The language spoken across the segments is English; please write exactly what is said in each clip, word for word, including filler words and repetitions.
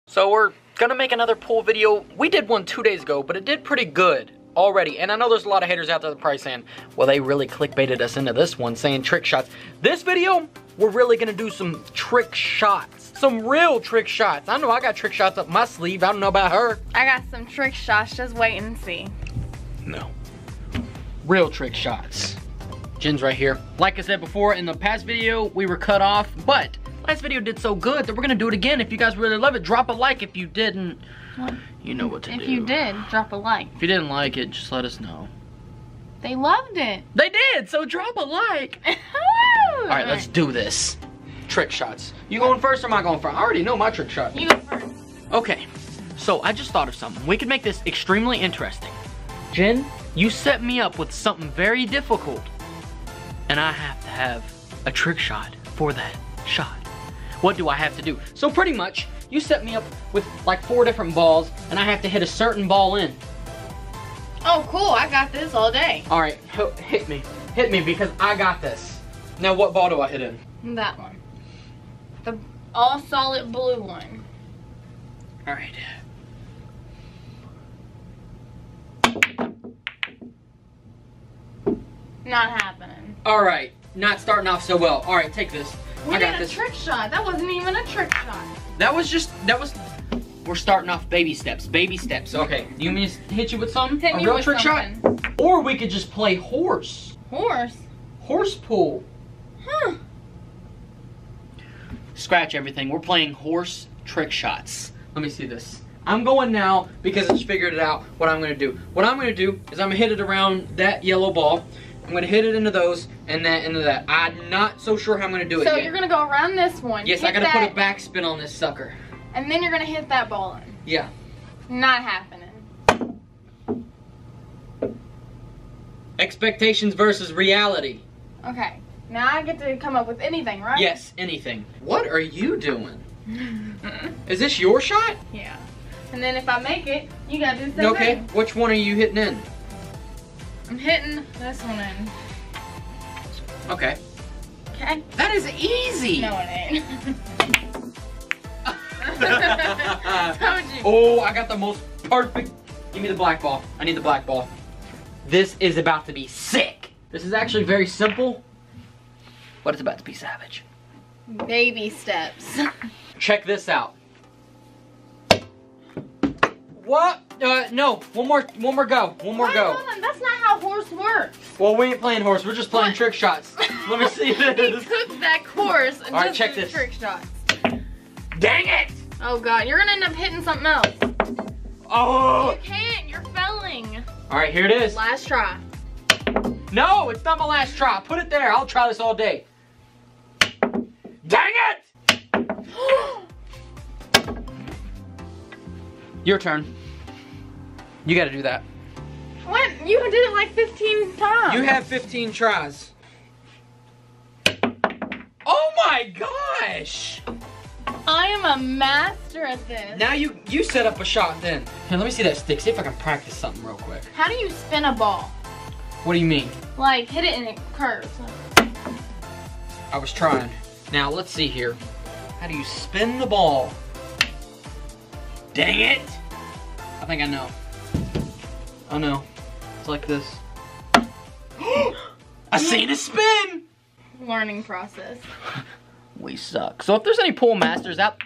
So we're gonna make another pool video. We did one two days ago, but it did pretty good already. And I know there's a lot of haters out there that probably saying, well, they really clickbaited us into this one, saying trick shots. This video, we're really gonna do some trick shots. Some real trick shots. I know I got trick shots up my sleeve. I don't know about her. I got some trick shots. Just wait and see. No. Real trick shots. Jen's right here. Like I said before, in the past video, we were cut off, but last video did so good that we're gonna do it again. If you guys really love it, drop a like. If you didn't, What? you know what to If do. If you did, drop a like. If you didn't like it, just let us know. They loved it. They did, so drop a like. All right, let's do this. Trick shots. You going first or am I going first? I already know my trick shot. You go first. Okay, so I just thought of something. We could make this extremely interesting. Jen, you set me up with something very difficult, and I have to have a trick shot for that shot. What do I have to do? So pretty much, you set me up with like four different balls, and I have to hit a certain ball in. Oh, cool. I got this all day. All right, hit me. Hit me because I got this. Now what ball do I hit in? That one. The all solid blue one. All right. Not happening. All right, not starting off so well. All right, take this. We I got did a this. trick shot. That wasn't even a trick shot. That was just, that was, we're starting off baby steps, baby steps. Okay, you mean to hit you with something? Hit a me real with trick something. shot? Or we could just play horse. Horse? Horse pool. Huh. Scratch everything. We're playing horse trick shots. Let me see this. I'm going now because I just figured it out what I'm gonna do. What I'm gonna do is I'm gonna hit it around that yellow ball. I'm gonna hit it into those and that into that. I'm not so sure how I'm gonna do it So yet. you're gonna go around this one. Yes, I gotta put a backspin on this sucker. And then you're gonna hit that ball in. Yeah. Not happening. Expectations versus reality. Okay. Now I get to come up with anything, right? Yes, anything. What are you doing? Is this your shot? Yeah. And then if I make it, you gotta do the same Okay, thing. which one are you hitting in? I'm hitting this one in. Okay. Okay? That is easy. No, it ain't. Told you. Oh, I got the most perfect. Give me the black ball. I need the black ball. This is about to be sick. This is actually very simple, but it's about to be savage. Baby steps. Check this out. What? Uh, no. One more. One more go. One more Wait, go. hold on. That's not how horse works. Well, we ain't playing horse. We're just playing What? trick shots. Let me see He this. took that course and All right, just check did this. trick shots. Dang it! Oh god, you're gonna end up hitting something else. Oh! You can't. You're failing. All right, here it is. Last try. No, it's not my last try. Put it there. I'll try this all day. Dang it! Your turn. You got to do that. What? You did it like fifteen times. You have fifteen tries. Oh my gosh! I am a master at this. Now you you set up a shot then. Here, let me see that stick. See if I can practice something real quick. How do you spin a ball? What do you mean? Like, hit it and it curves. I was trying. Now, let's see here. How do you spin the ball? Dang it! I think I know. I know. It's like this. I seen a spin! Learning process. We suck. So if there's any pool masters out...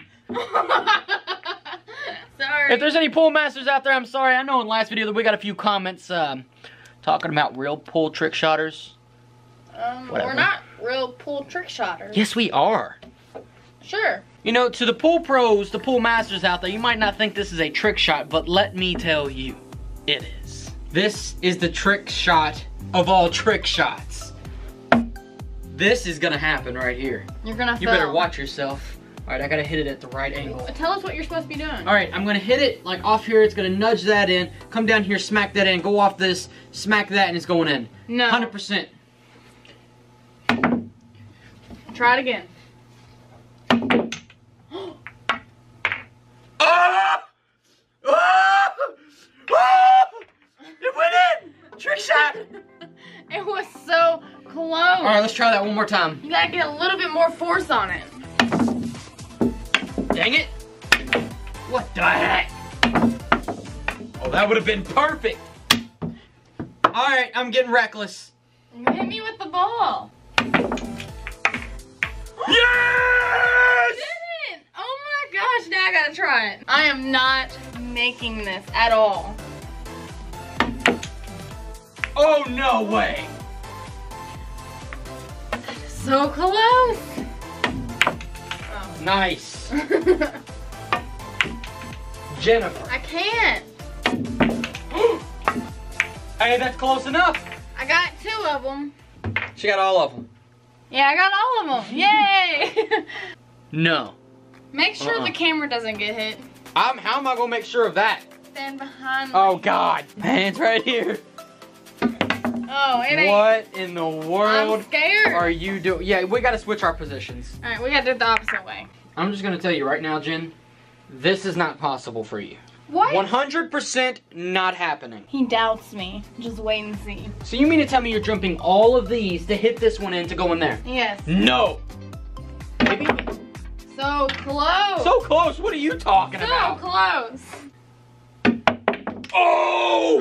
Sorry. If there's any pool masters out there, I'm sorry. I know in the last video that we got a few comments um, talking about real pool trick shotters. Um, Whatever. we're not real pool trick shotters. Yes, we are. Sure. You know, to the pool pros, the pool masters out there, you might not think this is a trick shot, but let me tell you, it is. This is the trick shot of all trick shots. This is gonna happen right here. You're gonna You fail. better watch yourself. All right, I gotta hit it at the right angle. Tell us what you're supposed to be doing. All right, I'm gonna hit it like off here. It's gonna nudge that in. Come down here, smack that in. Go off this, smack that, and it's going in. No. one hundred percent. Try it again. Ah! Ah! Ah! It went in! Trick shot! It was so close. All right, let's try that one more time. You gotta get a little bit more force on it. Dang it! What the heck? Oh, that would have been perfect. All right, I'm getting reckless. You hit me with the ball. Yes! Didn't. Oh my gosh, now I gotta try it. I am not making this at all. Oh, no way. So close. Nice. Jennifer. I can't. Hey, that's close enough. I got two of them. She got all of them. Yeah, I got all of them. Yay! No. Make sure Uh-uh. the camera doesn't get hit. I'm, how am I gonna make sure of that? Stand behind. Oh God, hands right here. Oh, it ain't. What in the I'm world scared. are you doing? Yeah, we gotta switch our positions. All right, we gotta do it the opposite way. I'm just gonna tell you right now, Jen, this is not possible for you. What? one hundred percent not happening. He doubts me. Just wait and see. So you mean to tell me you're jumping all of these to hit this one in to go in there? Yes. No. Maybe. So close. So close. What are you talking So about? close. Oh!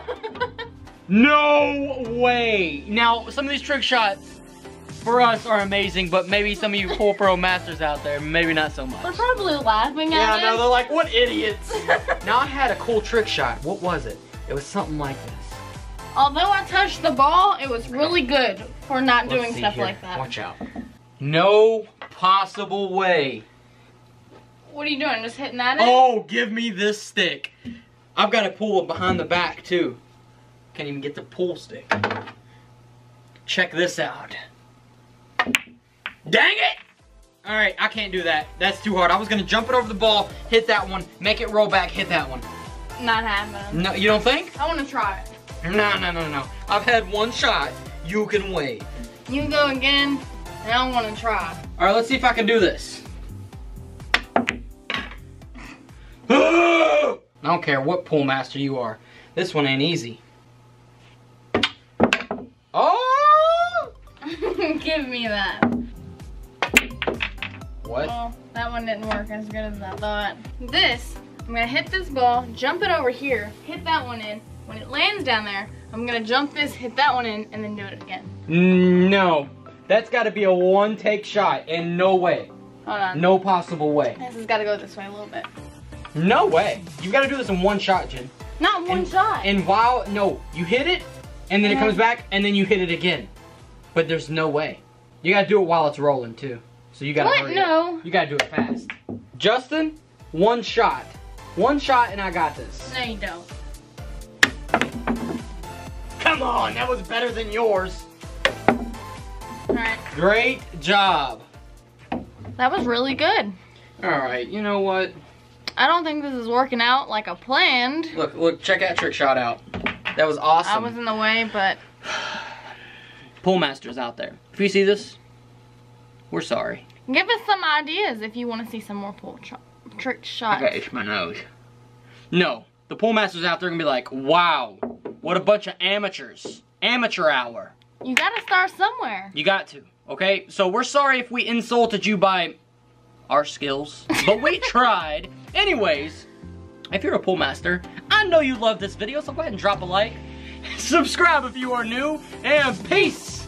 No way. Now, some of these trick shots for us are amazing, but maybe some of you Pool Pro Masters out there, maybe not so much. They're probably laughing Yeah, at no, us. they're like, what idiots. Now, I had a cool trick shot. What was it? It was something like this. Although I touched the ball, it was really good for not Let's doing see stuff here. like that. Watch out. No possible way. What are you doing? Just hitting that in? Oh, give me this stick. I've got to pull it behind the back, too. Can't even get the pull stick. Check this out. Dang it! Alright, I can't do that. That's too hard. I was going to jump it over the ball, hit that one, make it roll back, hit that one. Not happening. No, you don't think? I want to try it. No, no, no, no. I've had one shot. You can wait. You go again, and I want to try. Alright, let's see if I can do this. I don't care what pool master you are. This one ain't easy. Oh! Give me that. What? Well, that one didn't work as good as I thought. This, I'm gonna hit this ball, jump it over here, hit that one in. When it lands down there, I'm gonna jump this, hit that one in, and then do it again. No. That's got to be a one-take shot, and no way. Hold on. No possible way. This has got to go this way a little bit. No way. You got to do this in one shot, Jen. Not one and, shot. And while, no, you hit it, and then Yeah. it comes back, and then you hit it again. But there's no way. You got to do it while it's rolling, too. So you got to What? hurry No. up. You got to do it fast. Justin, one shot. One shot, and I got this. No, you don't. Come on, that was better than yours. Alright. Great job. That was really good. Alright, you know what? I don't think this is working out like I planned. Look, look, check that trick shot out. That was awesome. I was in the way, but... Pool masters out there. If you see this, we're sorry. Give us some ideas if you want to see some more pool ch trick shots. Okay, it's my nose. No, the pool masters out there are gonna be like, wow, what a bunch of amateurs. Amateur hour. You gotta start somewhere. You got to, okay? So we're sorry if we insulted you by our skills, but we tried. Anyways, if you're a pool master, I know you love this video, so go ahead and drop a like. Subscribe if you are new, and peace!